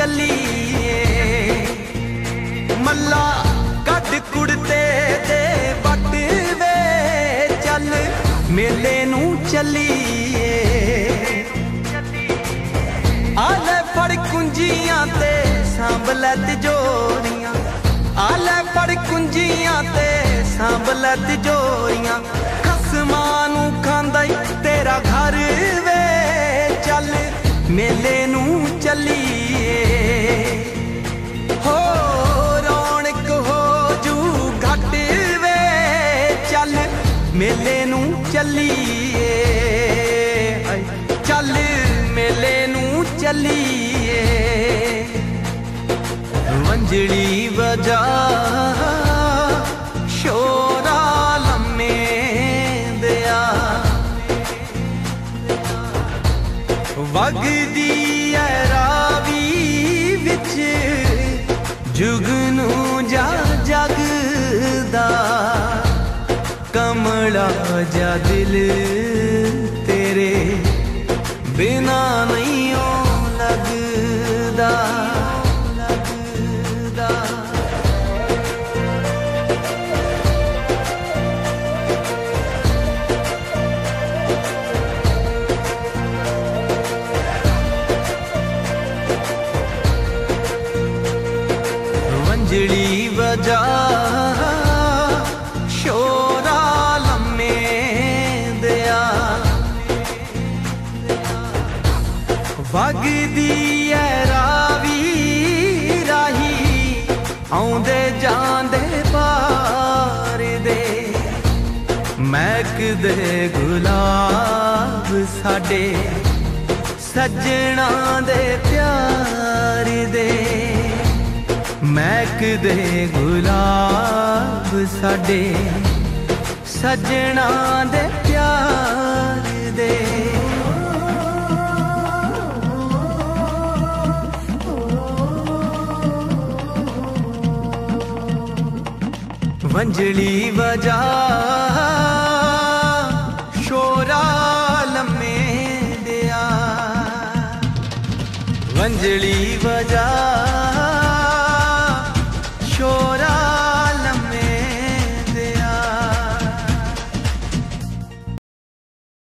चलीए मल्ला कद कुड़ते दे बट वे चल मेले नू चलीए आले फड़ कुंजियां ते सांभ लै तिजोरियां आले फड़ कुंजियां ते सांभ लै तिजोरियां खसमां नू खांदा तेरा घर वे चल मेले नू चलीए हो रौनक हो जू घट वे चल मेले नू चलीए चल मेले नू चलीए वंजड़ी वजा शोरा लम्मे दिया वगदी है रावी विच जुगनू जा जगदा कमला जा दिल तेरे बिना नहीं ओ लगदा वंजड़ी वजा शोरा लम्मे दिया वगदी है रावी राही आउंदे जांदे पार दे महकदे गुलाब साडे सजना दे प्यार दे महकदे गुलाब साडे सजना दे प्यार दे वंजड़ी वजा शोरा लम्मे दिया वंजड़ी वजा